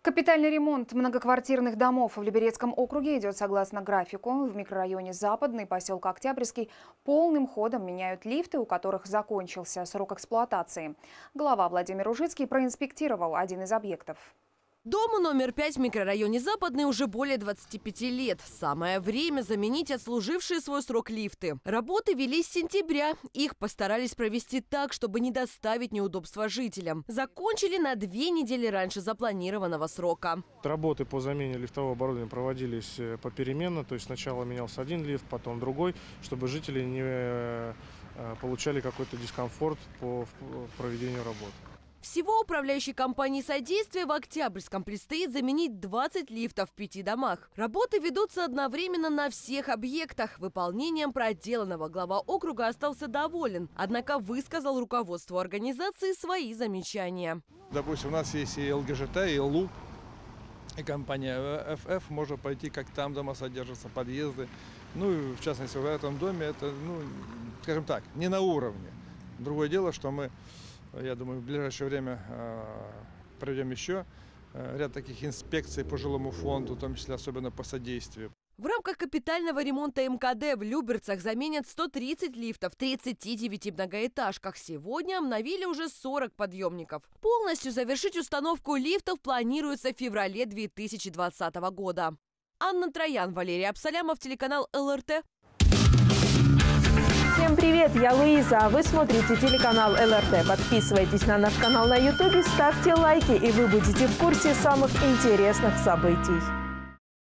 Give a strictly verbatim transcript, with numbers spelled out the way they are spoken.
Капитальный ремонт многоквартирных домов в Люберецком округе идет согласно графику. В микрорайоне Западный, поселка Октябрьский, полным ходом меняют лифты, у которых закончился срок эксплуатации. Глава Владимир Ужицкий проинспектировал один из объектов. Дому номер пять в микрорайоне Западный уже более двадцати пяти лет. Самое время заменить отслужившие свой срок лифты. Работы велись с сентября. Их постарались провести так, чтобы не доставить неудобства жителям. Закончили на две недели раньше запланированного срока. Работы по замене лифтового оборудования проводились попеременно. То есть сначала менялся один лифт, потом другой, чтобы жители не получали какой-то дискомфорт по проведению работ. Всего управляющей компании «Содействие» в Октябрьском предстоит заменить двадцать лифтов в пяти домах. Работы ведутся одновременно на всех объектах. Выполнением проделанного глава округа остался доволен, однако высказал руководству организации свои замечания. Допустим, у нас есть и ЛГЖТ, и ЛУП, и компания ФФ. Можно пойти, как там дома содержатся, подъезды. Ну и в частности в этом доме это, ну, скажем так, не на уровне. Другое дело, что мы... Я думаю, в ближайшее время э, проведем еще э, ряд таких инспекций по жилому фонду, в том числе особенно по содействию. В рамках капитального ремонта МКД в Люберцах заменят сто тридцать лифтов в тридцати девяти многоэтажках. Сегодня обновили уже сорок подъемников. Полностью завершить установку лифтов планируется в феврале две тысячи двадцатого года. Анна Троян, Валерий Абсалямов, телеканал ЛРТ. Всем привет, я Луиза, а вы смотрите телеканал ЛРТ. Подписывайтесь на наш канал на ютубе, ставьте лайки, и вы будете в курсе самых интересных событий.